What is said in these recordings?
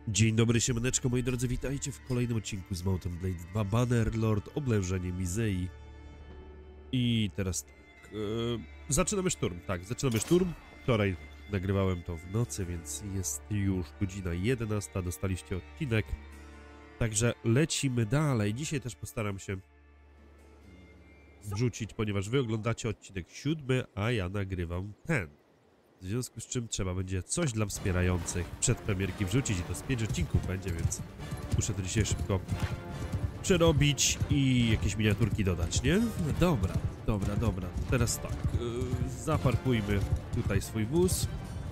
Dzień dobry, siemaneczko, moi drodzy, witajcie w kolejnym odcinku z Mount & Blade 2 Bannerlord, oblężenie Mizei. I teraz tak, zaczynamy szturm, zaczynamy szturm. Wczoraj nagrywałem to w nocy, więc jest już godzina 11, dostaliście odcinek. Także lecimy dalej. Dzisiaj też postaram się wrzucić, ponieważ wy oglądacie odcinek 7, a ja nagrywam ten. W związku z czym trzeba będzie coś dla wspierających przed premierki wrzucić i to z 5 odcinków będzie, więc muszę to dzisiaj szybko przerobić i jakieś miniaturki dodać, nie? Dobra. Teraz tak, zaparkujmy tutaj swój wóz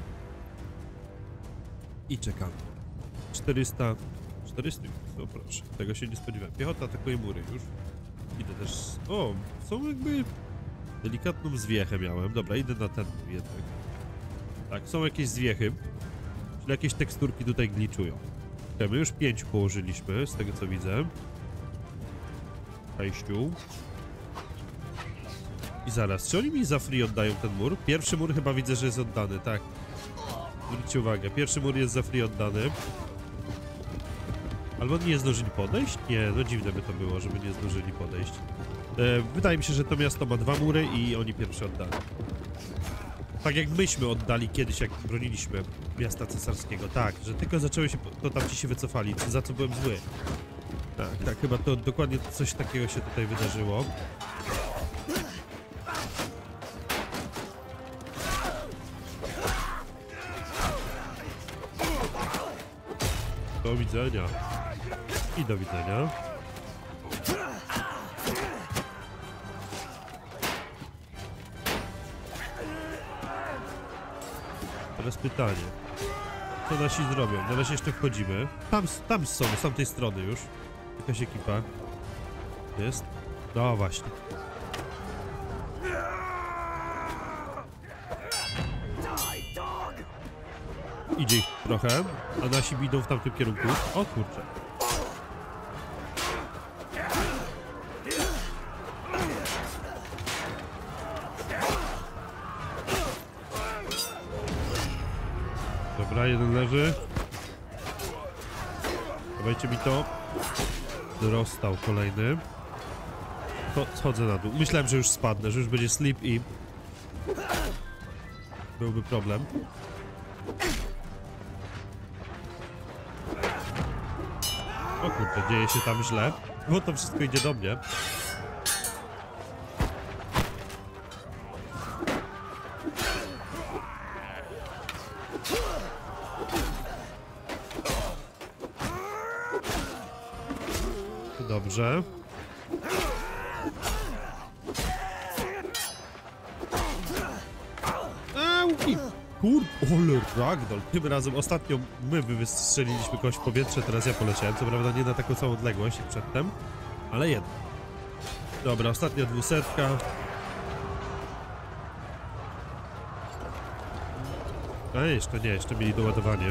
i czekamy. 400, no proszę, tego się nie spodziewałem. Piechota atakuje mury już. Idę też, o, są jakby delikatną zwiechę miałem. Dobra, idę na ten mur jednak. Tak, są jakieś zwiechy, czyli jakieś teksturki tutaj gliczują. Okay, my już 5 położyliśmy, z tego co widzę. 6. I zaraz, czy oni mi za free oddają ten mur? Pierwszy mur chyba widzę, że jest oddany, tak. Zwróćcie uwagę, pierwszy mur jest za free oddany. Albo oni nie zdążyli podejść? Nie, no dziwne by to było, żeby nie zdążyli podejść. Wydaje mi się, że to miasto ma 2 mury i oni pierwszy oddali. Tak jak myśmy oddali kiedyś, jak broniliśmy miasta cesarskiego. Tak, że tylko zaczęły się, to tam ci się wycofali, za co byłem zły. Tak, chyba to dokładnie coś takiego się tutaj wydarzyło. Do widzenia. I do widzenia. Teraz pytanie. Co nasi zrobią? Na razie jeszcze wchodzimy. Tam są, z tamtej strony już. Jakaś ekipa. Jest? No właśnie. Idzie ich trochę, a nasi idą w tamtym kierunku. O kurczę. Dobra, jeden leży. Dawajcie mi to. Dostał kolejny. To schodzę na dół. Myślałem, że już spadnę, że już będzie slip i byłby problem. O kurde, dzieje się tam źle, bo to wszystko idzie do mnie. Dobrze. Ole ragdoll. Tym razem ostatnio my wystrzeliliśmy kogoś w powietrze, teraz ja poleciałem. Co prawda nie na taką samą odległość jak przedtem, ale jednak. Dobra, ostatnia 200. A jeszcze nie, jeszcze mieli doładowanie.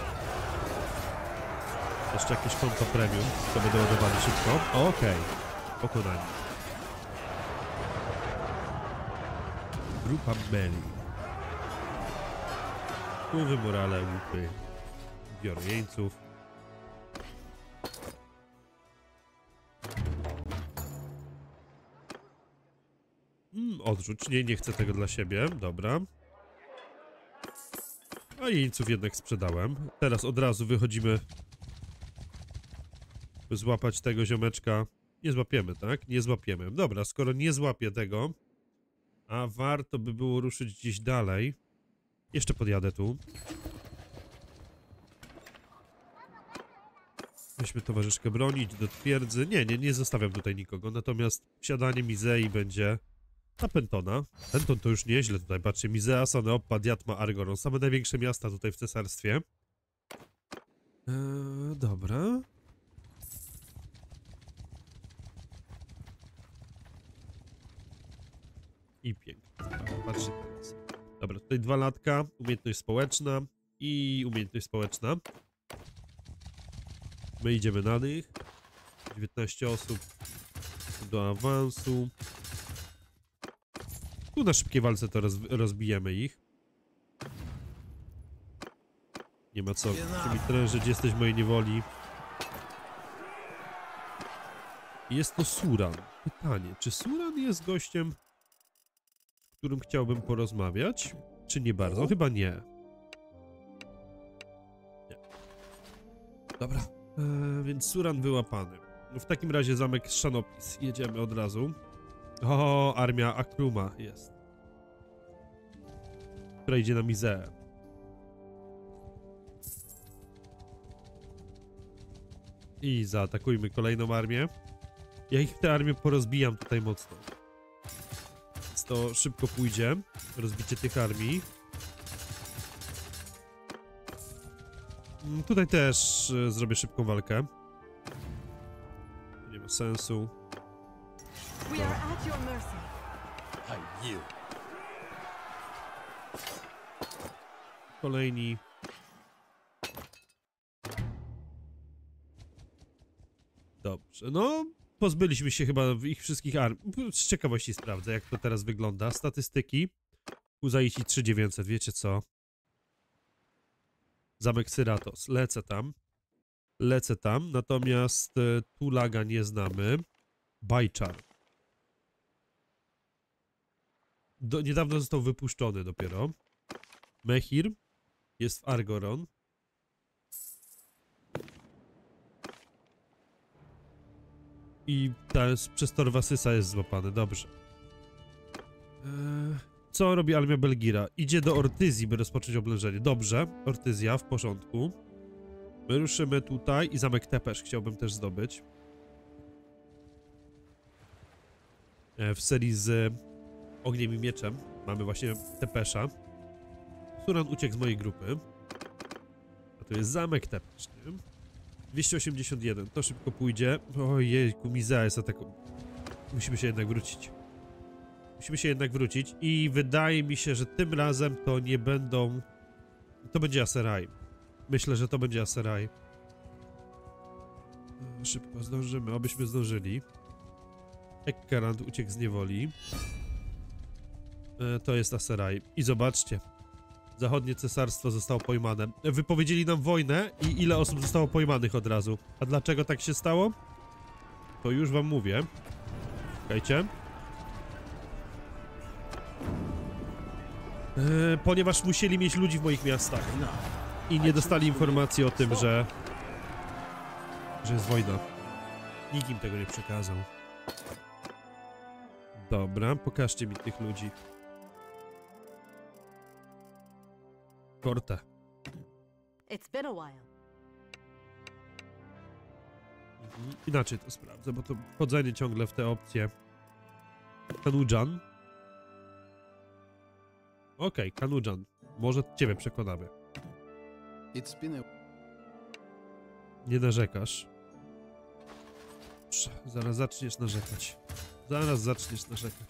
Jeszcze jakieś konto premium, to będą ładowali szybko. Okej, pokonani. Grupa Meli. Wpływy, morale, łupy. Biorą jeńców. Odrzuć. Nie chcę tego dla siebie. Dobra. A jeńców jednak sprzedałem. Teraz od razu wychodzimy, by złapać tego ziomeczka. Nie złapiemy, tak? Nie złapiemy. Dobra, skoro nie złapię tego, a warto by było ruszyć gdzieś dalej. Jeszcze podjadę tu. Weźmy towarzyszkę bronić do twierdzy. Nie zostawiam tutaj nikogo. Natomiast wsiadanie Mizei będzie na Pentona. Penton to już nieźle tutaj. Patrzcie, Mizea, Saneopa, Diatma, Argoron. Same największe miasta tutaj w cesarstwie. Dobra. I pięknie. Patrzcie teraz. Dobra, tutaj 2 latka, umiejętność społeczna i umiejętność społeczna. My idziemy na nich. 19 osób do awansu. Tu na szybkiej walce to rozbijemy ich. Nie ma co się mi trężyć, jesteś w mojej niewoli. Jest to Suran. Pytanie, czy Suran jest gościem, z którym chciałbym porozmawiać? Czy nie bardzo? Chyba nie. Nie. Dobra, więc Suran wyłapany. No w takim razie zamek Shanopis. Jedziemy od razu. O, armia Akruma jest. Która idzie na Mizeę. I zaatakujmy kolejną armię. Ja ich tę armię porozbijam tutaj mocno. Więc to szybko pójdzie. Rozbicie tych armii. Tutaj też zrobię szybką walkę. Nie ma sensu. Kolejni. Dobrze, no pozbyliśmy się chyba ich wszystkich armii. Z ciekawości sprawdzę, jak to teraz wygląda. Statystyki. Uzaici 3900, wiecie co? Zamek Syratos. Lecę tam. Lecę tam, natomiast Tulaga nie znamy. Bajczar. Niedawno został wypuszczony dopiero. Mehir jest w Argoron. I przez Torwasysa jest złapany, dobrze. Co robi armia Belgira? Idzie do Ortyzji, by rozpocząć oblężenie. Dobrze, Ortyzja, w porządku. My ruszymy tutaj i zamek Tepesz chciałbym też zdobyć. W serii z Ogniem i Mieczem mamy właśnie Tepesza. Suran uciekł z mojej grupy. A to jest zamek Tepesz, nie? 281, to szybko pójdzie. Ojejku, Mizea jest ataku. Musimy się jednak wrócić. Musimy się jednak wrócić i wydaje mi się, że tym razem to nie będą... To będzie Aseraj. Myślę, że to będzie Aseraj. Szybko zdążymy, obyśmy zdążyli. Ekkarand uciekł z niewoli. To jest Aseraj. I zobaczcie. Zachodnie cesarstwo zostało pojmane. Wypowiedzieli nam wojnę i ile osób zostało pojmanych od razu. A dlaczego tak się stało? To już wam mówię. Czekajcie. Ponieważ musieli mieć ludzi w moich miastach. I nie dostali informacji o tym, że jest wojna. Nikt im tego nie przekazał. Dobra, pokażcie mi tych ludzi. Korte. Inaczej to sprawdzę, bo to wchodzenie ciągle w te opcje. Kanudżan. Okej, Kanudżan. Może ciebie przekonamy. Nie narzekasz. Zaraz zaczniesz narzekać. Zaraz zaczniesz narzekać.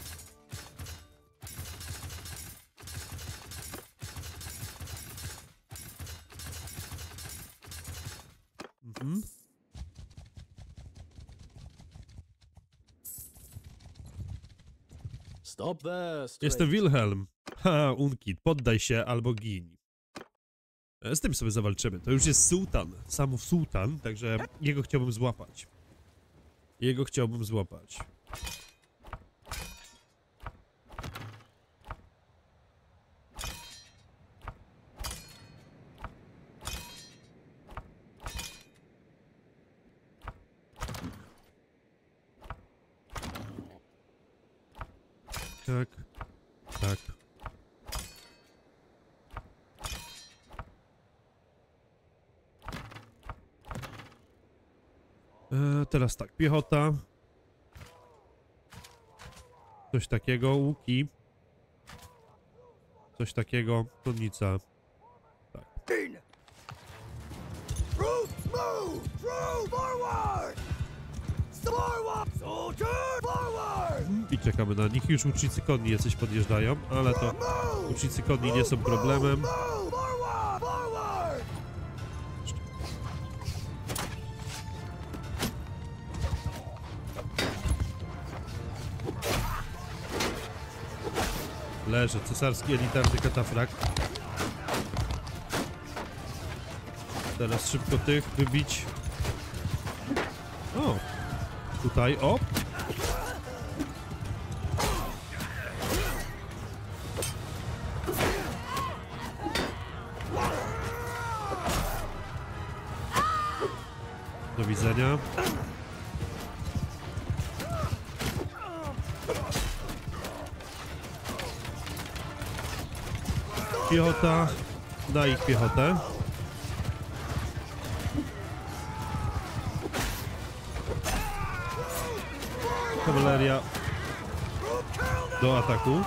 Jestem Wilhelm. Ha, Unkit, poddaj się albo gin. Z tym sobie zawalczymy. To już jest sułtan. Sam sułtan, także jego chciałbym złapać. Jego chciałbym złapać. Tak. Tak. Teraz tak, piechota. Coś takiego, łuki. Coś takiego, konnica. Tak. I czekamy na nich. Już łucznicy konni jacyś podjeżdżają, ale to łucznicy konni nie są problemem. Leży cesarski elitarny katafrak. Teraz szybko tych wybić. O! Tutaj, o! Do widzenia. Piechota na ich piechotę. Kawaleria do ataku.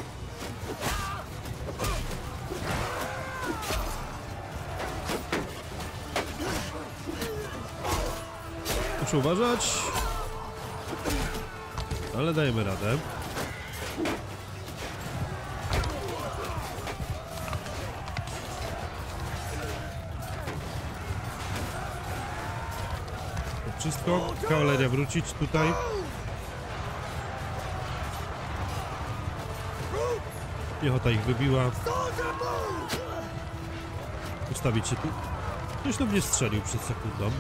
Muszę uważać, ale dajemy radę. To wszystko. Kawaleria wrócić tutaj. Piechota ich wybiła. Ustawić się tu. Ktoś do mnie strzelił przed sekundą.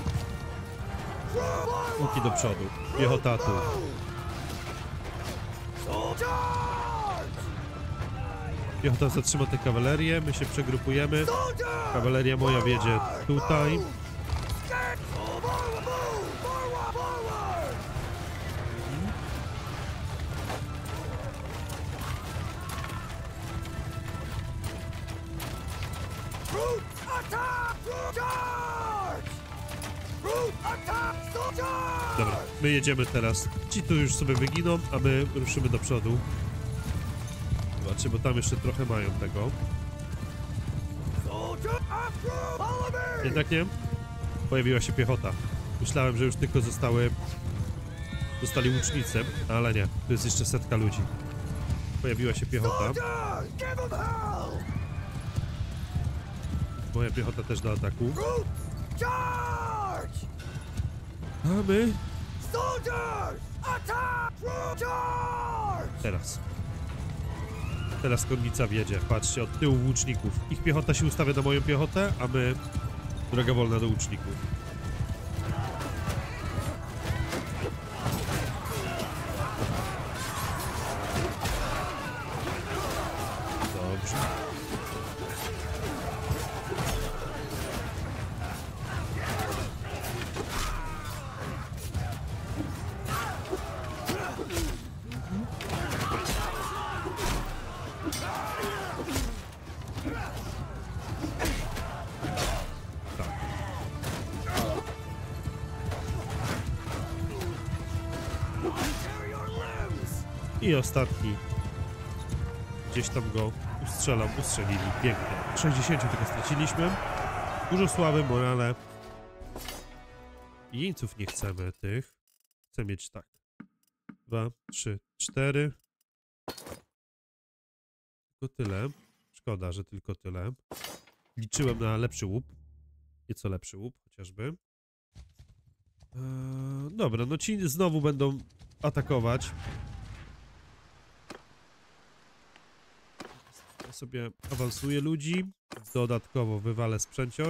Łuki do przodu. Piechota tu. Piechota zatrzyma tę kawalerię. My się przegrupujemy. Kawaleria moja wiedzie tutaj. Dobra, my jedziemy teraz. Ci tu już sobie wyginą, a my ruszymy do przodu. Zobaczcie, bo tam jeszcze trochę mają tego. Jednak nie? Pojawiła się piechota. Myślałem, że już tylko zostali łucznicy, ale nie. Tu jest jeszcze setka ludzi. Pojawiła się piechota. Moja piechota też do ataku. A my? Teraz konnica wiedzie. Patrzcie, od tyłu łuczników. Ich piechota się ustawia na moją piechotę, a my droga wolna do łuczników. Dobrze. I ostatni. Gdzieś tam go ustrzelili. Pięknie. 60 tylko straciliśmy. Dużo słaby, morale. Jeńców nie chcemy tych. Chcę mieć tak. 2, 3, 4. Tylko tyle. Szkoda, że tylko tyle. Liczyłem na lepszy łup. Nieco lepszy łup chociażby. Dobra, no ci znowu będą atakować. Ja sobie awansuję ludzi. Dodatkowo wywalę sprzęcior.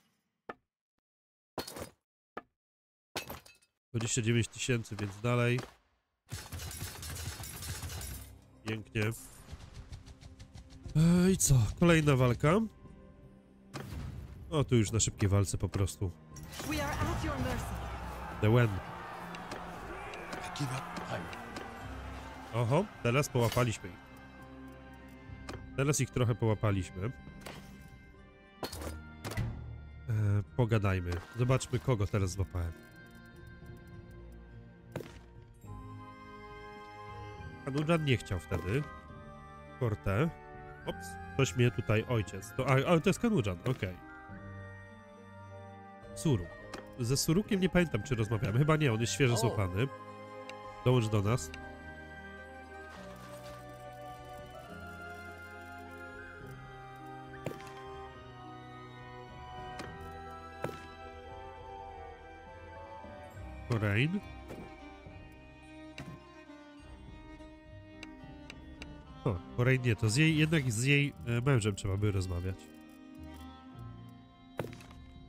29 000, więc dalej. Pięknie. I co? Kolejna walka. O, tu już na szybkiej walce po prostu. The Wen. Oho, teraz połapaliśmy ich. Teraz ich trochę połapaliśmy. Pogadajmy. Zobaczmy, kogo teraz złapałem. Kanudżan nie chciał wtedy. Korte. Ops, ktoś mnie tutaj ojciec. To jest Kanudżan, okej. Suruk. Ze Surukiem nie pamiętam, czy rozmawiamy. Chyba nie, on jest świeżo złapany. Dołącz do nas. Korein. O, Korein nie, to jednak z jej mężem trzeba by rozmawiać.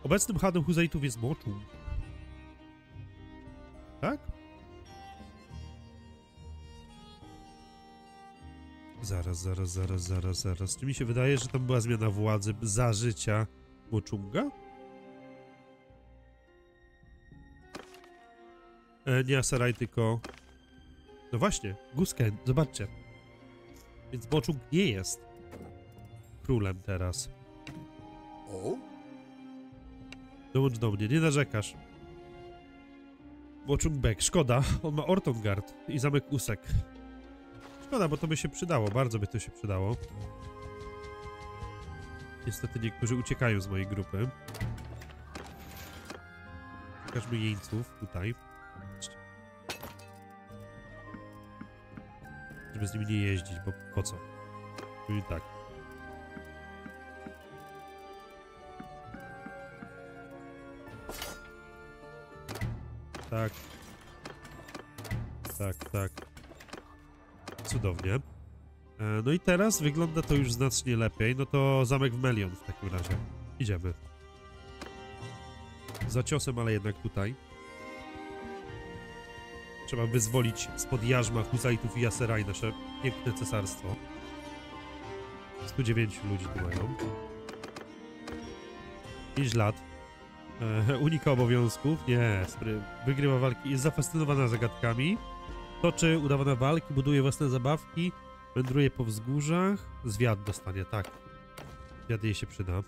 Obecnym Hanem Huzaitów jest Moczung. Tak? Zaraz. Czy mi się wydaje, że tam była zmiana władzy za życia Moczunga? Nie Aserai, tylko... No właśnie, Gusken, zobaczcie. Więc Moczung nie jest królem teraz. O? Dołącz do mnie, nie narzekasz. Moczung Bek, szkoda, on ma Ortongard i zamek Usek. Szkoda, bo to by się przydało, bardzo by to się przydało. Niestety niektórzy uciekają z mojej grupy. Pokażmy jeńców tutaj. Żeby z nimi nie jeździć, bo po co? Czyli tak. Tak. Tak. Cudownie. No i teraz wygląda to już znacznie lepiej. No to zamek w Melion w takim razie. Idziemy. Za ciosem, ale jednak tutaj. Trzeba wyzwolić spod jarzma Huzaitów i Aserai nasze piękne cesarstwo. 109 ludzi tu mają. 5 lat. Unika obowiązków. Nie, wygrywa walki. Jest zafascynowana zagadkami. Toczy udawane walki, buduje własne zabawki. Wędruje po wzgórzach. Zwiad dostanie, tak. Zwiad jej się przyda.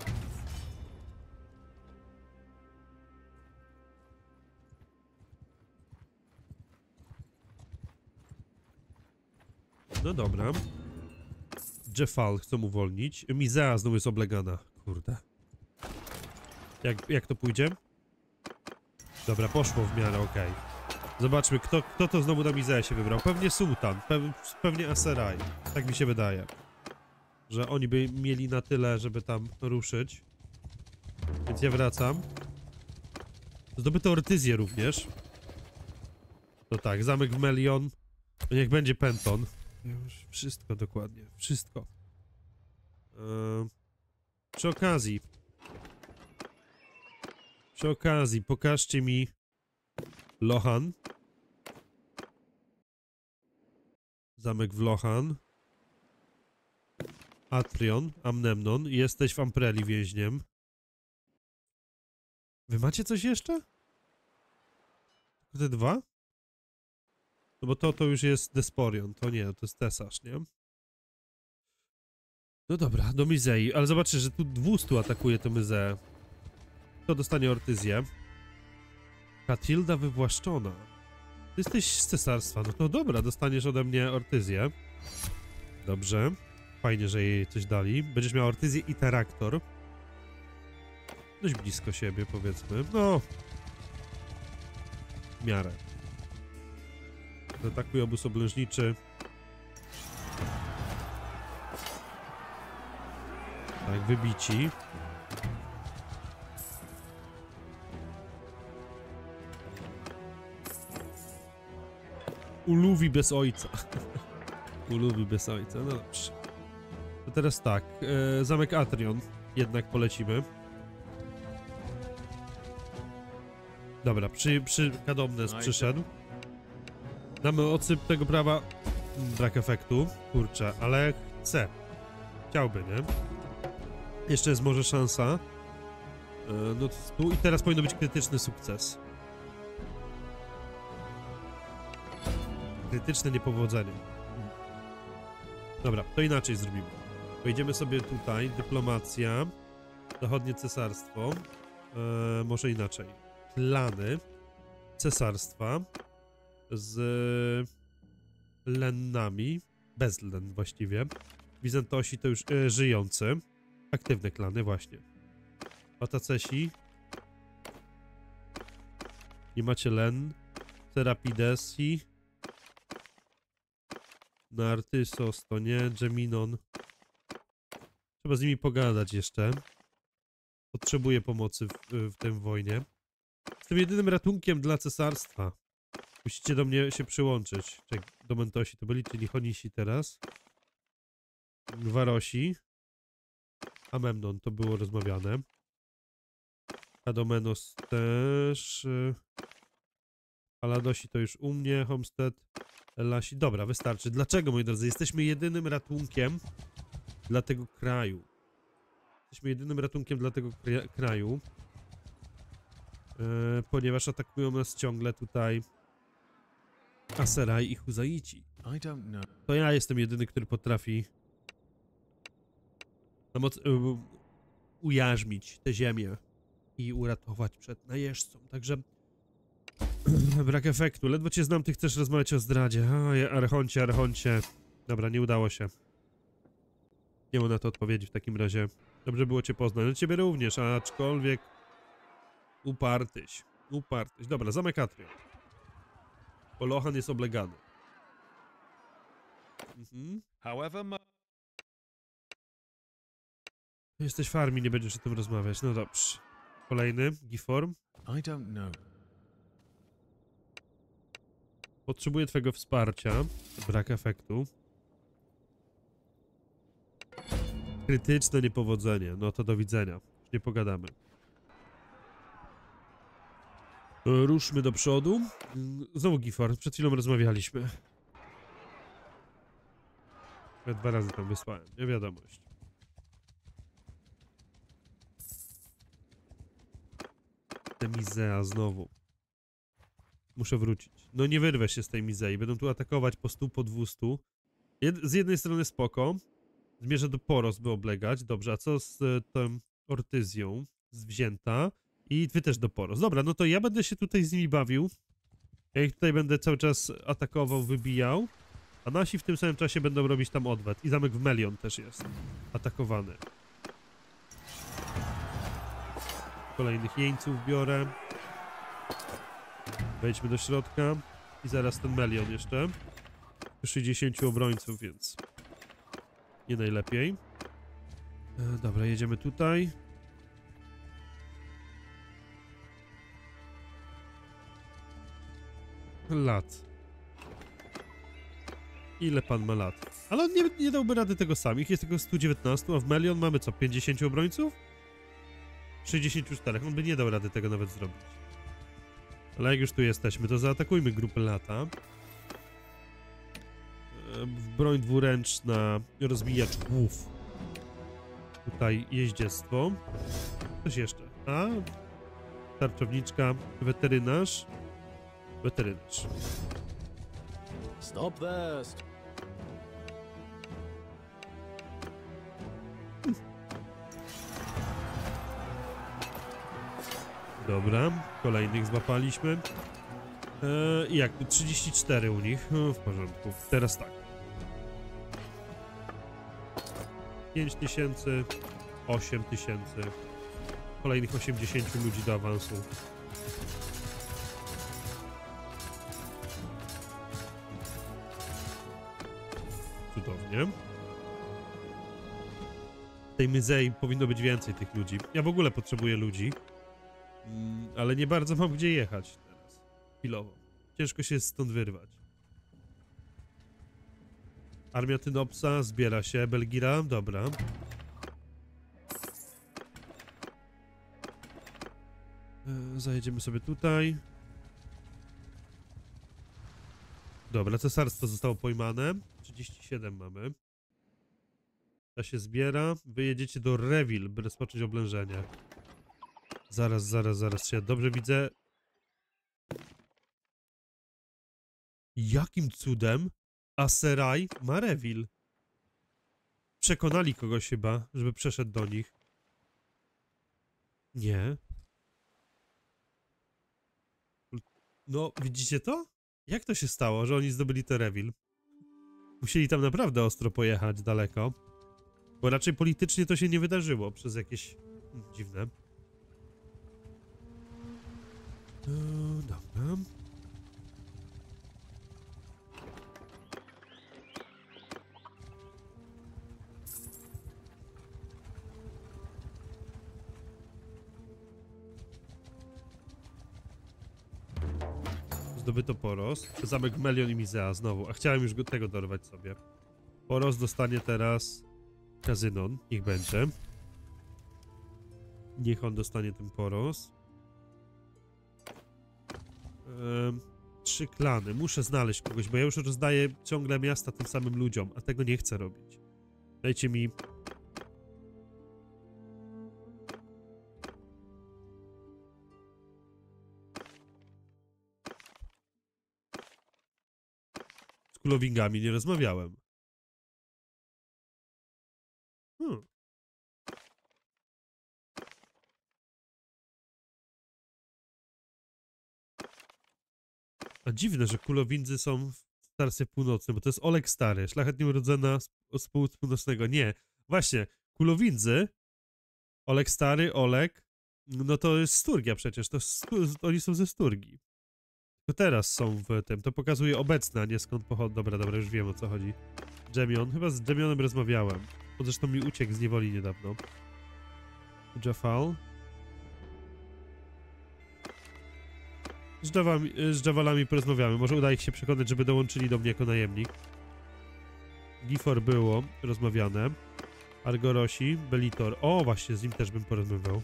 No dobra. Jeffal chcą uwolnić. Mizea znowu jest oblegana. Kurde. Jak to pójdzie? Dobra, poszło w miarę, okej. Zobaczmy, kto to znowu na Mizeę się wybrał. Pewnie Sułtan, pewnie Aserai. Tak mi się wydaje. Że oni by mieli na tyle, żeby tam ruszyć. Więc ja wracam. Zdobyto Ortyzję również. To tak, zamek w Melion. Niech będzie Penton. Już wszystko dokładnie, wszystko. Przy okazji, pokażcie mi Lohan. Zamek w Lohan. Atrion, Amnemnon. Jesteś w Ampreli więźniem. Wy macie coś jeszcze? Te dwa? No bo to już jest Desporion, to nie, to jest Tesarz, nie? No dobra, do Mizei, ale zobaczcie, że tu 200 atakuje tę Mizeę. Kto dostanie Ortyzję? Katilda wywłaszczona. Ty jesteś z cesarstwa, no to dobra, dostaniesz ode mnie Ortyzję. Dobrze. Fajnie, że jej coś dali. Będziesz miał Ortyzję i Teraktor. Dość blisko siebie, powiedzmy. No. W miarę. Atakuje obóz oblężniczy. Tak, wybici. Uluwi bez ojca. Uluwi bez ojca, no dobrze. To teraz tak, zamek Atrion jednak polecimy. Dobra, Kadomnes przyszedł. Damy odsyp tego prawa. Brak efektu, kurczę, ale chcę. Chciałby, nie? Jeszcze jest może szansa. No tu i teraz powinno być krytyczny sukces. Krytyczne niepowodzenie. Dobra, to inaczej zrobimy. Pojedziemy sobie tutaj, dyplomacja, zachodnie cesarstwo, może inaczej. Klany cesarstwa z Lennami, bez Len właściwie. Bizantosi to już żyjący. Aktywne klany, właśnie. Patacesi. Nie macie Len. Serapidesi. Nartysos to nie. Geminon. Trzeba z nimi pogadać jeszcze. Potrzebuję pomocy w tej wojnie. Jestem jedynym ratunkiem dla cesarstwa. Musicie do mnie się przyłączyć. Do Mentosi to byli, czyli Honisi teraz. Warosi. Amemnon to było rozmawiane. Adomenos też. Paladosi to już u mnie. Homestead. Lasi. Dobra, wystarczy. Dlaczego, moi drodzy? Jesteśmy jedynym ratunkiem dla tego kraju. Jesteśmy jedynym ratunkiem dla tego kraju. Ponieważ atakują nas ciągle tutaj Aseraj i Huzaici. To ja jestem jedyny, który potrafi ujarzmić tę ziemię i uratować przed najeźdźcą. Także brak efektu. Ledwo cię znam, ty chcesz rozmawiać o zdradzie. Oj, Archoncie. Dobra, nie udało się. Nie ma na to odpowiedzi w takim razie. Dobrze było cię poznać. No ciebie również, aczkolwiek upartyś. Dobra, zamek Atrium. Polohan jest oblegany. Jesteś w armii, nie będziesz o tym rozmawiać. No dobrze. Kolejny, Giform. Potrzebuję twojego wsparcia. Brak efektu. Krytyczne niepowodzenie. No to do widzenia. Już nie pogadamy. Ruszmy do przodu. Znowu Giform. Przed chwilą rozmawialiśmy. Ja 2 razy tam wysłałem. Nie wiadomość. Te Mizea znowu. Muszę wrócić. No nie wyrwę się z tej Mizei. Będą tu atakować po 100, po 200. Z jednej strony spoko. Zmierzę do Poros, by oblegać. Dobrze, a co z tą Ortyzją? Zwzięta. I wy też do Poros. Dobra, no to ja będę się tutaj z nimi bawił. Ja ich tutaj będę cały czas atakował, wybijał. A nasi w tym samym czasie będą robić tam odwet. I zamek w Melion też jest atakowany. Kolejnych jeńców biorę. Wejdźmy do środka. I zaraz ten Melion jeszcze. 60 obrońców, więc nie najlepiej. Dobra, jedziemy tutaj. Lat. Ile pan ma lat? Ale on nie dałby rady tego sam. Ich jest tylko 119, a w Melion mamy co? 50 obrońców? 64. On by nie dał rady tego nawet zrobić. Ale jak już tu jesteśmy, to zaatakujmy grupę lata. Broń dwuręczna, rozbijacz głów. Tutaj jeździectwo. Coś jeszcze. A? Tarczowniczka, weterynarz. Weterynarz. Stop this. Dobra, kolejnych złapaliśmy. I jak tu? 34 u nich. W porządku. Teraz tak. 5000, 8000. Kolejnych 80 ludzi do awansu. Cudownie. W tej Mizei powinno być więcej tych ludzi. Ja w ogóle potrzebuję ludzi. Ale nie bardzo mam gdzie jechać teraz. Chwilowo. Ciężko się stąd wyrwać. Armia Tynopsa zbiera się. Belgira, dobra. Zajedziemy sobie tutaj. Dobra, cesarstwo zostało pojmane. 37 mamy. Ta się zbiera. Wy jedziecie do Revil, by rozpocząć oblężenie. Zaraz. Czy ja dobrze widzę? Jakim cudem Aseraj ma Revil? Przekonali kogoś chyba, żeby przeszedł do nich. Nie. No, widzicie to? Jak to się stało, że oni zdobyli te Revil? Musieli tam naprawdę ostro pojechać daleko. Bo raczej politycznie to się nie wydarzyło przez jakieś dziwne. Dobra. Zdobyto Poros. Zamek Melion i Mizea znowu. A chciałem już tego dorwać sobie. Poros dostanie teraz Kazynon. Niech będzie. Niech on dostanie ten Poros. 3 klany. Muszę znaleźć kogoś, bo ja już rozdaję ciągle miasta tym samym ludziom, a tego nie chcę robić. Dajcie mi... Z kulowingami nie rozmawiałem. A dziwne, że kulowindzy są w Starstwie Północnym, bo to jest Oleg Stary, szlachetnie urodzona z Północnego. Nie, właśnie, kulowindzy, Oleg Stary, Oleg, no to jest Sturgia przecież, oni są ze Sturgii. To teraz są w tym, to pokazuje obecne, a nie skąd pochodzą. Dobra, już wiem o co chodzi. Dżemion, chyba z Dżemionem rozmawiałem. On zresztą mi uciekł z niewoli niedawno. Jafal. Z Dżawalami porozmawiamy. Może uda ich się przekonać, żeby dołączyli do mnie jako najemnik. Gifor było rozmawiane. Argorosi, Belitor. O, właśnie, z nim też bym porozmawiał.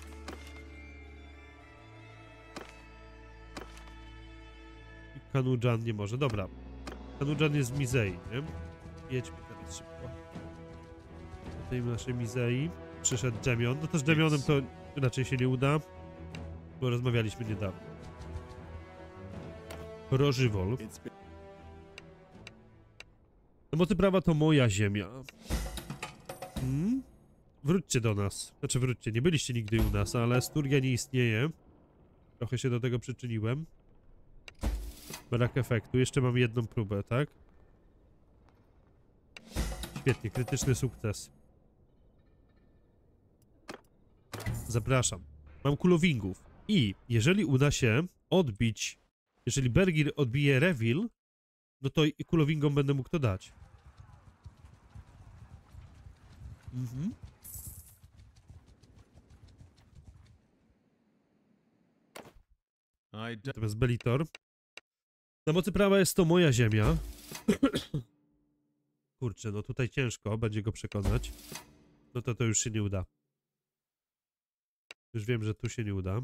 Kanudżan nie może. Dobra. Kanudżan jest w Mizei, nie? Jedźmy teraz szybko. Do tej naszej Mizei przyszedł Dżemion. No to z Dżemionem to raczej się nie uda, bo rozmawialiśmy niedawno. Rożywol. Na mocy prawa to moja ziemia. Wróćcie do nas. Znaczy wróćcie, nie byliście nigdy u nas, ale Sturgia nie istnieje. Trochę się do tego przyczyniłem. Brak efektu. Jeszcze mam jedną próbę, tak? Świetnie, krytyczny sukces. Zapraszam. Mam kulowingów. I jeżeli uda się odbić... Jeżeli Bergir odbije Revil, no to i kulowingom będę mógł to dać. Natomiast Belitor. Na mocy prawa jest to moja ziemia. Kurczę, no tutaj ciężko będzie go przekonać. No to już się nie uda. Już wiem, że tu się nie uda.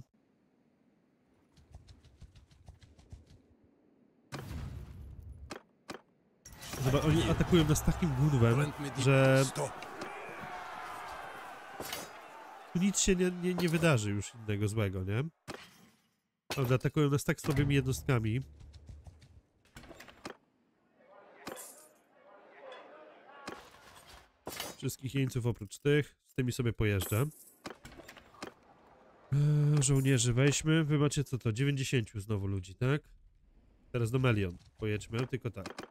Zobacz, oni atakują nas takim górwem, że... Tu nic się nie wydarzy już innego złego, nie? One atakują nas tak słabymi jednostkami. Wszystkich jeńców oprócz tych. Z tymi sobie pojeżdżę. Żołnierzy weźmy. Wy macie co to? 90 znowu ludzi, tak? Teraz do Melion pojedźmy, tylko tak.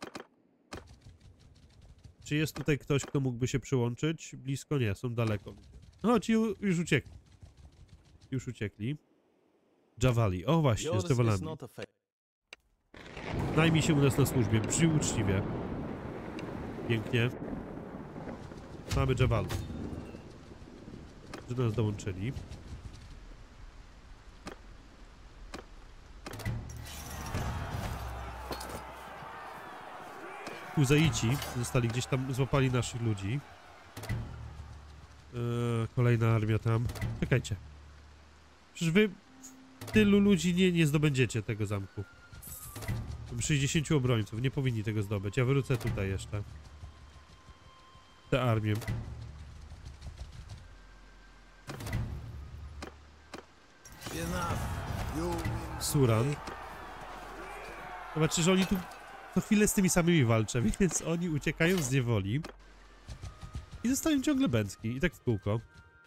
Czy jest tutaj ktoś, kto mógłby się przyłączyć? Blisko nie, są daleko. No, ci już uciekli. Już uciekli. Javali. O właśnie, z Javalami. Najmij się u nas na służbie, brzmi uczciwie. Pięknie. Mamy Javal. Że do nas dołączyli. Uzaici zostali gdzieś tam, złapali naszych ludzi. Kolejna armia tam. Czekajcie. Przecież wy tylu ludzi nie zdobędziecie tego zamku. 60 obrońców, nie powinni tego zdobyć. Ja wrócę tutaj jeszcze. Tę armię. Suran. Zobaczcie, że oni tu co chwilę z tymi samymi walczą, więc oni uciekają z niewoli i zostają ciągle bęcki. I tak w kółko.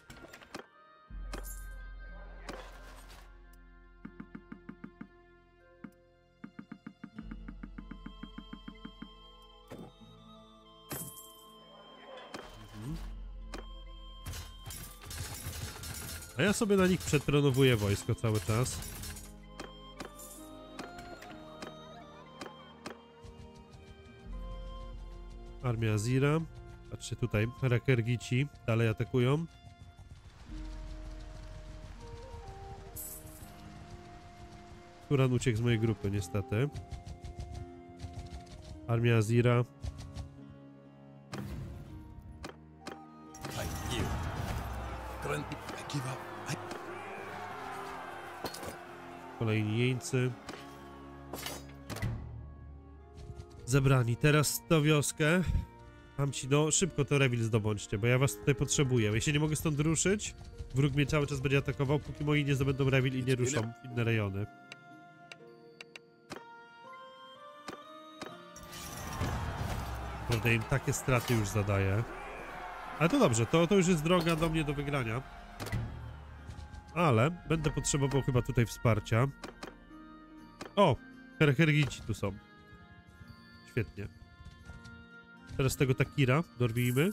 A ja sobie na nich przetrenowuję wojsko cały czas. Armia Azira. Patrzcie tutaj, Rakergici dalej atakują. Turan uciekł z mojej grupy, niestety. Armia Azira. Kolejni jeńcy. Zebrani. Teraz tę wioskę. Tamci, no szybko to Revil zdobądźcie, bo ja was tutaj potrzebuję. Jeśli nie mogę stąd ruszyć, wróg mnie cały czas będzie atakował, póki moi nie zdobędą Revil i nie ruszą w inne rejony. Prawda, im takie straty już zadaję. Ale to dobrze, to już jest droga do mnie do wygrania. Ale będę potrzebował chyba tutaj wsparcia. O! Herhergici tu są. Świetnie. Teraz tego Takira dorwijmy.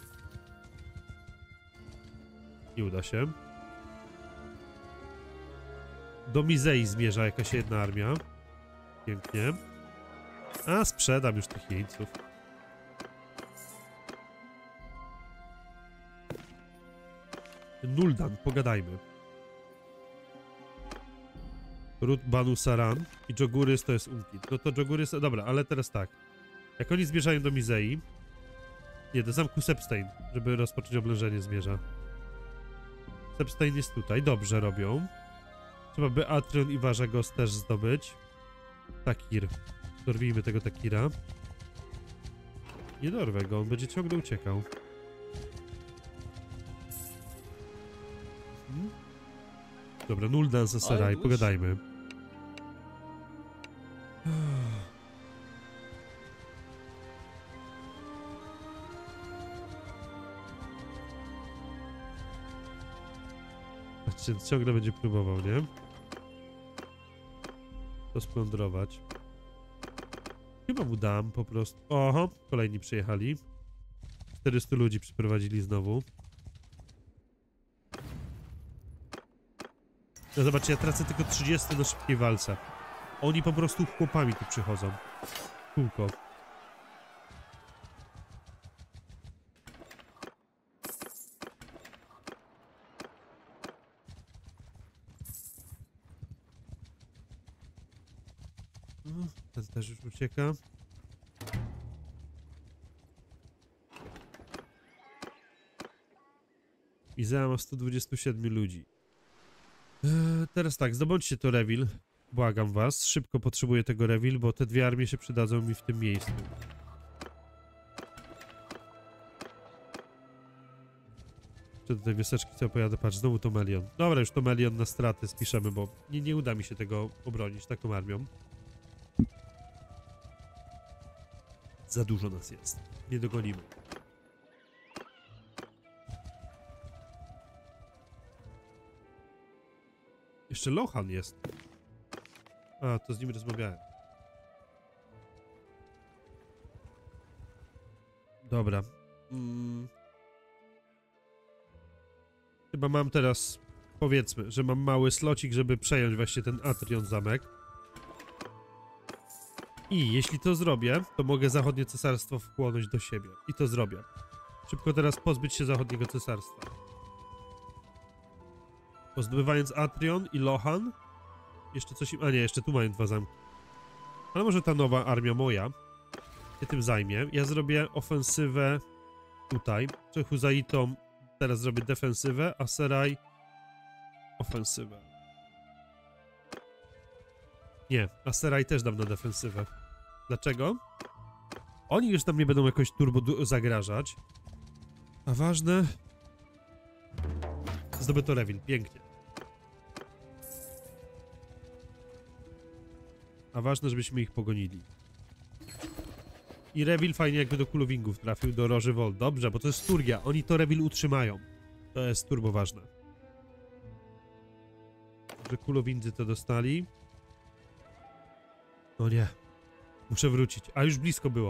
Nie uda się. Do Mizei zmierza jakaś jedna armia. Pięknie. A, sprzedam już tych jeńców. Nuldan, pogadajmy. Ród Banu Saran i Jogurys to jest Unkit. No to Jogurys... Dobra, ale teraz tak. Jak oni zmierzają do Mizei... Nie, do zamku Sepstein, żeby rozpocząć oblężenie zmierza. Sepstein jest tutaj. Dobrze robią. Trzeba by Atrion i Warzagos też zdobyć. Takir. Dorwijmy tego Takira. Nie dorwę go, on będzie ciągle uciekał. Dobra, Nuldan za Seraj, pogadajmy. Patrzcie, ciągle będzie próbował, nie? To splądrować. Chyba mu dam po prostu. Oho, kolejni przyjechali. 400 ludzi przyprowadzili znowu. No zobaczcie, ja tracę tylko 30 na szybkiej walce. Oni po prostu chłopami tu przychodzą. Kółko. Ten też już ucieka. Izea ma 127 ludzi. Teraz tak, zdobądźcie to Revil. Błagam was, szybko potrzebuję tego Revil, bo te dwie armie się przydadzą mi w tym miejscu. Jeszcze do tej wioseczki co pojadę, patrz, znowu to Melion. Dobra, już to Melion na straty spiszemy, bo nie uda mi się tego obronić taką armią. Za dużo nas jest. Nie dogonimy. Jeszcze Lohan jest. A, to z nim rozmawiałem. Dobra. Chyba mam teraz... Powiedzmy, że mam mały slocik, żeby przejąć właśnie ten Atrion zamek. I jeśli to zrobię, to mogę zachodnie cesarstwo wchłonąć do siebie. I to zrobię. Szybko teraz pozbyć się zachodniego cesarstwa. Pozdobywając Atrion i Lohan. Jeszcze coś... A nie, jeszcze tu mają dwa zamki. Ale może ta nowa armia moja się tym zajmie. Ja zrobię ofensywę tutaj. Huzaitom teraz zrobię defensywę, a Seraj ofensywę. Nie, a Seraj też dam na defensywę. Dlaczego? Oni już tam nie będą jakoś turbo zagrażać. A ważne... Zdobyto Revil, pięknie. A ważne, żebyśmy ich pogonili. I Revil fajnie jakby do Kulowingów trafił, do Roży Wol. Dobrze, bo to jest Sturgia. Oni to Revil utrzymają. To jest turbo ważne. Że Kulowindzy to dostali. No nie. Muszę wrócić. A już blisko było.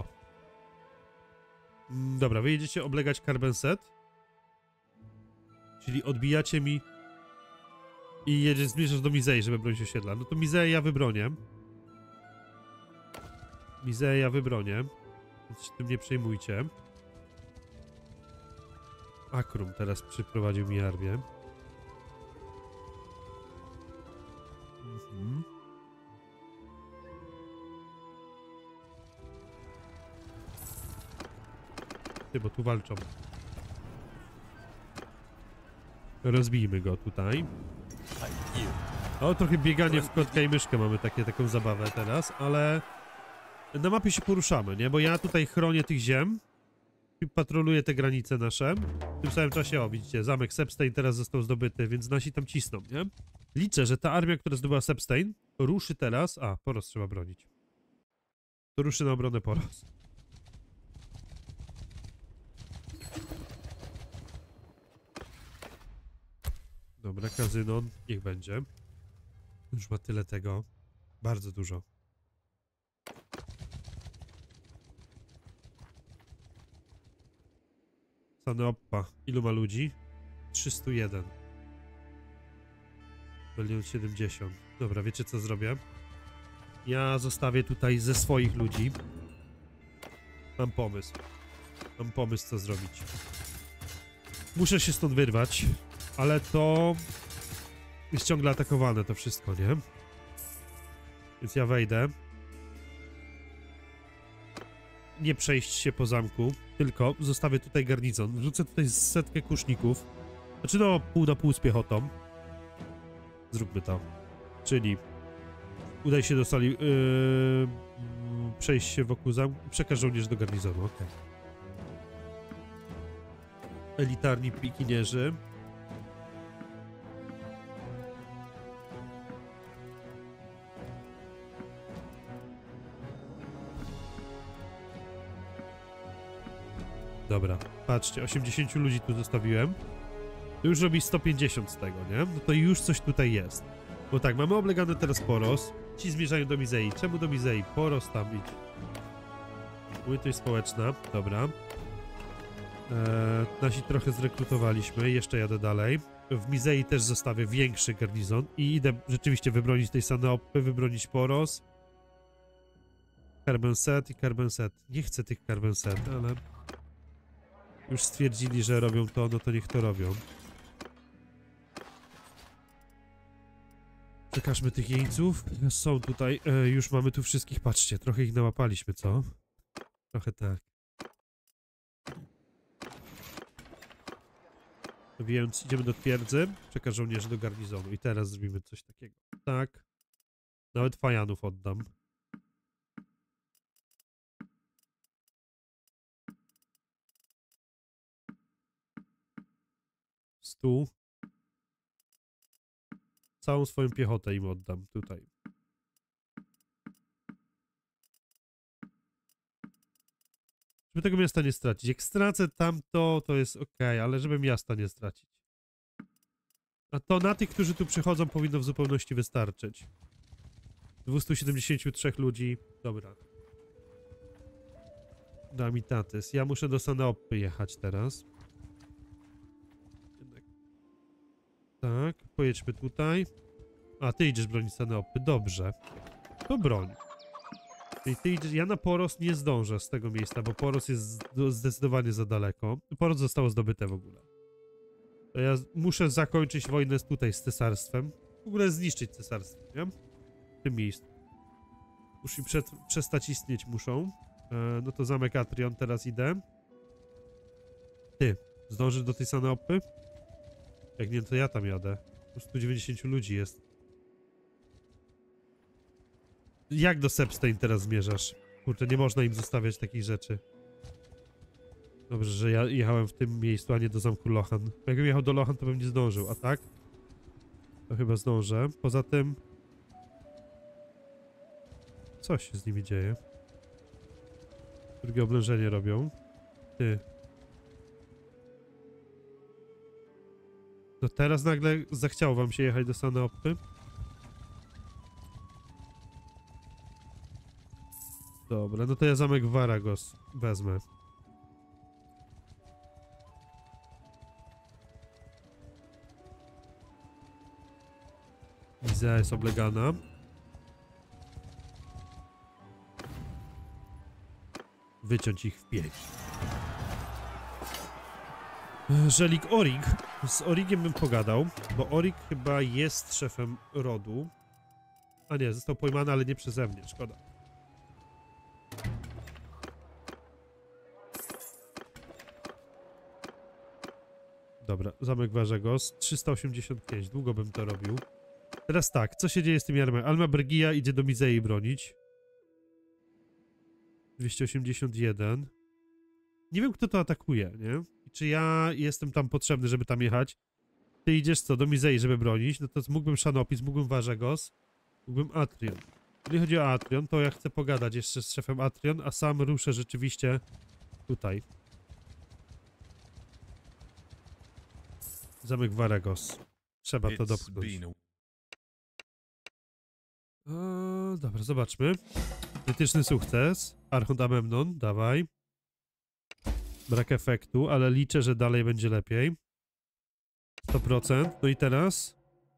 Dobra, wy jedziecie oblegać Carbenset. Czyli odbijacie mi i zmierzasz do Mizei, żeby bronić osiedla. No to Mizeę ja wybronię. Mizeę ja wybronię. Więc się tym nie przejmujcie. Akrum teraz przyprowadził mi armię. Ty, bo tu walczą. Rozbijmy go tutaj. O, trochę bieganie w kotka i myszkę mamy taką zabawę teraz, ale Na mapie się poruszamy, nie? Bo ja tutaj chronię tych ziem. I patroluję te granice nasze. W tym samym czasie, o widzicie, zamek Sepstein teraz został zdobyty, więc nasi tam cisną, nie? Liczę, że ta armia, która zdobyła Sepstein, ruszy teraz... A, Poros trzeba bronić. To ruszy na obronę Poros. Dobra, Kazynon, niech będzie. Już ma tyle tego. Bardzo dużo. Saneoppa. Ilu ma ludzi? 301. 1,070 000. Dobra, wiecie co zrobię? Ja zostawię tutaj ze swoich ludzi. Mam pomysł. Mam pomysł, co zrobić. Muszę się stąd wyrwać, ale to jest ciągle atakowane to wszystko, nie? Więc ja wejdę. Nie przejść się po zamku, tylko zostawię tutaj garnizon. Wrzucę tutaj 100 kuszników. Znaczy no, pół na pół z piechotą. Zróbmy to. Czyli udaj się do sali, przejść się wokół zamku, przekaż żołnierzy do garnizonu, okej. Elitarni pikinierzy. Dobra, patrzcie, 80 ludzi tu zostawiłem. To już robi 150 z tego, nie? No to już coś tutaj jest. Bo tak, mamy oblegany teraz Poros. Ci zmierzają do Mizei. Czemu do Mizei? Poros tam idź. Płytość społeczna, dobra. Nasi trochę zrekrutowaliśmy, jeszcze jadę dalej. W Mizei też zostawię większy garnizon i idę rzeczywiście wybronić tej Saneoppy, wybronić Poros. Carbenset i Carbenset. Nie chcę tych Carbenset, ale... Już stwierdzili, że robią to, no to niech to robią. Przekażmy tych jeńców. Są tutaj, już mamy tu wszystkich, patrzcie, trochę ich nałapaliśmy, co? Trochę tak. Więc idziemy do twierdzy, przekaż żołnierzy do garnizonu i teraz zrobimy coś takiego. Tak. Nawet fajanów oddam. Stół. Całą swoją piechotę im oddam tutaj. Żeby tego miasta nie stracić. Jak stracę tamto, to jest ok, ale żeby miasta nie stracić. A to na tych, którzy tu przychodzą, powinno w zupełności wystarczyć. 273 ludzi. Dobra. Damitatis. Ja muszę do Saneoppy jechać teraz. Tak, pojedźmy tutaj. A, ty idziesz bronić Saneoppy. Dobrze. To broń. I ty idziesz... Ja na Poros nie zdążę z tego miejsca, bo Poros jest zdecydowanie za daleko. Poros zostało zdobyte w ogóle. To ja muszę zakończyć wojnę tutaj z cesarstwem. W ogóle zniszczyć cesarstwo, nie? W tym miejscu. Już i przestać istnieć muszą. No to zamek Atrion, teraz idę. Ty, zdążysz do tej Saneoppy? Jak nie, to ja tam jadę. Już 190 ludzi jest. Jak do Sepstein teraz zmierzasz? Kurczę, nie można im zostawiać takich rzeczy. Dobrze, że ja jechałem w tym miejscu, a nie do zamku Lochan. Jakbym jechał do Lochan, to bym nie zdążył, a tak? To chyba zdążę. Poza tym... Co się z nimi dzieje? Drugie oblężenie robią. Ty. No teraz nagle zachciało wam się jechać do Saneoppy? Dobra, no to ja zamek Varagos wezmę. Mizea jest oblegana. Wyciąć ich w pięć. Żelik Orig. Z Origiem bym pogadał, bo Orig chyba jest szefem rodu. A nie, został pojmany, ale nie przeze mnie, szkoda. Dobra, zamek Varagos, 385, długo bym to robił. Teraz tak, co się dzieje z tymi armiami? Alma Bergia idzie do Mizei bronić. 281. Nie wiem, kto to atakuje, nie? Czy ja jestem tam potrzebny, żeby tam jechać? Ty idziesz co, do Mizei, żeby bronić? No to mógłbym Shanopis, mógłbym Varegos, mógłbym Atrion. Jeżeli chodzi o Atrion, to ja chcę pogadać jeszcze z szefem Atrion, a sam ruszę rzeczywiście tutaj. Zamek Varegos. Trzeba to dopchnąć. Dobra, zobaczmy. Krytyczny sukces. Archont Amemnon, dawaj. Brak efektu, ale liczę, że dalej będzie lepiej. 100%. No i teraz?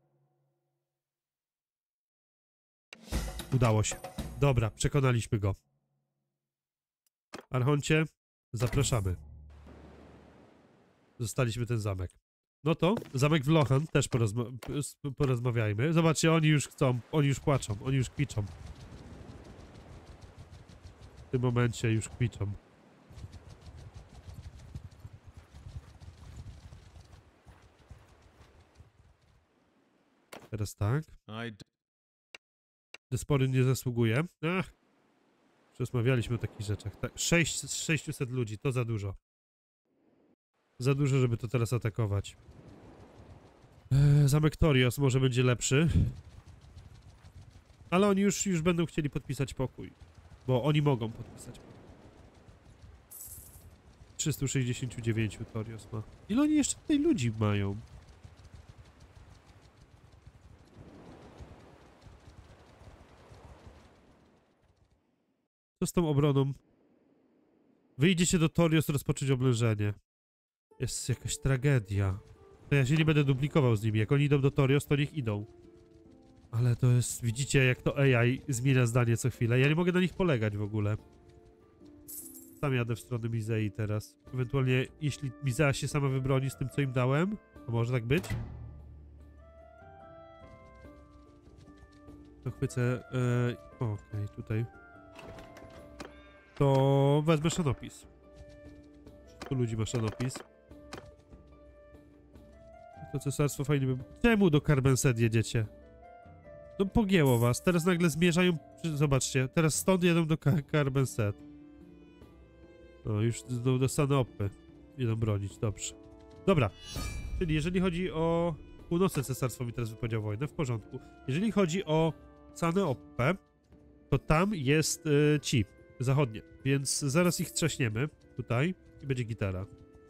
Udało się. Dobra, przekonaliśmy go. Archoncie, zapraszamy. Zostaliśmy ten zamek. No to, zamek w Lochan też porozmawiajmy. Zobaczcie, oni już chcą, oni już płaczą, oni już kwiczą. W tym momencie już kwiczą. Teraz tak. Desporyn nie zasługuje. Ach, rozmawialiśmy o takich rzeczach. Tak, 600 ludzi, to za dużo. Za dużo, żeby to teraz atakować. Zamek Torios może będzie lepszy. Ale oni już będą chcieli podpisać pokój. Bo oni mogą podpisać pokój. 369 Torios ma. Ile oni jeszcze tutaj ludzi mają? Co z tą obroną? Wyjdziecie do Torios rozpocząć oblężenie. Jest jakaś tragedia. To ja się nie będę duplikował z nimi. Jak oni idą do Torios, to niech idą. Ale to jest... Widzicie, jak to AI zmienia zdanie co chwilę. Ja nie mogę na nich polegać w ogóle. Sam jadę w stronę Mizei teraz. Ewentualnie, jeśli Mizea się sama wybroni z tym, co im dałem, to może tak być? To chwycę... Okej, tutaj. To wezmę Shanopis. Tu ludzi ma Shanopis. To cesarstwo fajnie by... Czemu do Carbenset jedziecie? No pogięło was. Teraz nagle zmierzają... Zobaczcie, teraz stąd jedą do Carbenset. No, już do Saneoppy idą bronić, dobrze. Dobra, czyli jeżeli chodzi o... Północne cesarstwo mi teraz wypowiedział wojnę, w porządku. Jeżeli chodzi o Saneoppę, to tam jest ci, zachodnie, więc zaraz ich trzaśniemy tutaj i będzie gitara.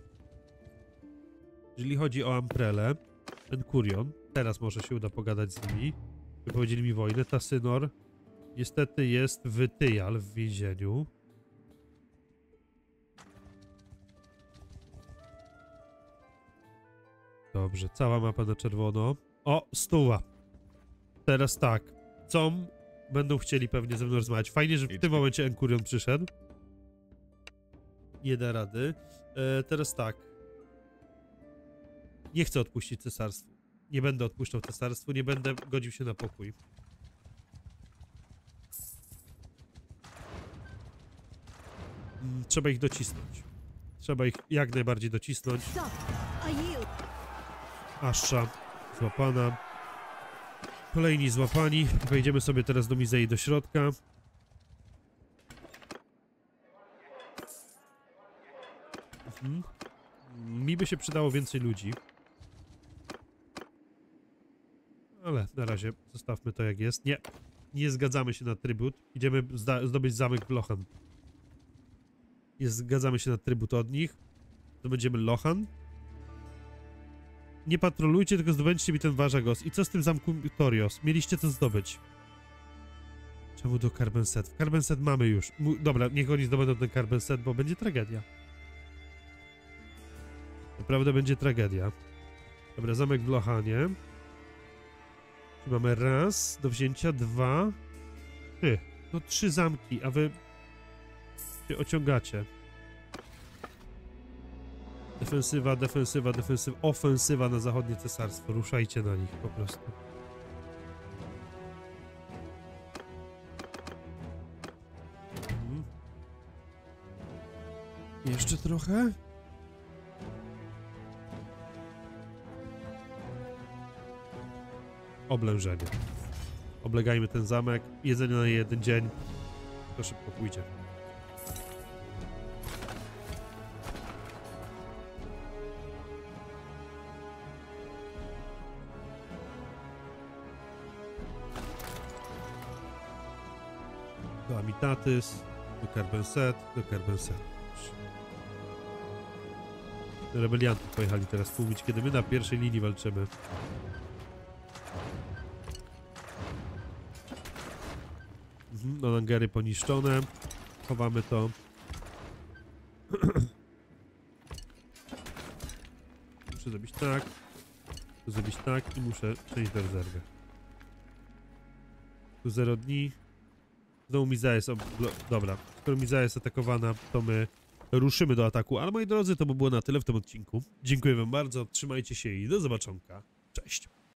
Jeżeli chodzi o Amprele, Enkurion, teraz może się uda pogadać z nimi. Wypowiedzieli mi wojnę. Tasynor niestety jest w Tyjal w więzieniu. Dobrze, cała mapa na czerwono. O, stuła. Teraz tak. Co będą chcieli pewnie ze mną rozmawiać. Fajnie, że w tym momencie Enkurion przyszedł. Nie da rady. Teraz tak. Nie chcę odpuścić cesarstwu. Nie będę odpuszczał cesarstwu, nie będę godził się na pokój. Trzeba ich docisnąć. Trzeba ich jak najbardziej docisnąć. Asza złapana. Kolejni złapani. Wejdziemy sobie teraz do Mizei do środka. Mi by się przydało więcej ludzi. Ale na razie zostawmy to jak jest. Nie, nie zgadzamy się na trybut. Idziemy zdobyć zamek w Lochan. Nie zgadzamy się na trybut od nich. To będziemy Lochan. Nie patrolujcie, tylko zdobędźcie mi ten Varegos. I co z tym zamkiem Torios? Mieliście to zdobyć. Czemu do Carbenset? W Carbenset mamy już. Dobra, niech oni zdobędą ten Carbenset, bo będzie tragedia. Naprawdę będzie tragedia. Dobra, zamek w Lochanie. Mamy raz do wzięcia, dwa. No 3 zamki, a wy się ociągacie. Defensywa, defensywa, defensywa, ofensywa na zachodnie cesarstwo. Ruszajcie na nich po prostu. Jeszcze trochę? Oblężenie. Oblegajmy ten zamek. Jedzenie na jeden dzień. To szybko pójdzie. Do Amitatis, do Carbenset, do Carbenset. Rebelianty pojechali teraz tłumić, kiedy my na pierwszej linii walczymy. Langery poniszczone. Chowamy to. Muszę zrobić tak. Muszę zrobić tak i muszę przejść do rezerwy. Tu 0 dni. Znowu Miza jest dobra, skoro Miza jest atakowana, to my ruszymy do ataku. Ale moi drodzy, to by było na tyle w tym odcinku. Dziękuję wam bardzo, trzymajcie się i do zobaczonka. Cześć.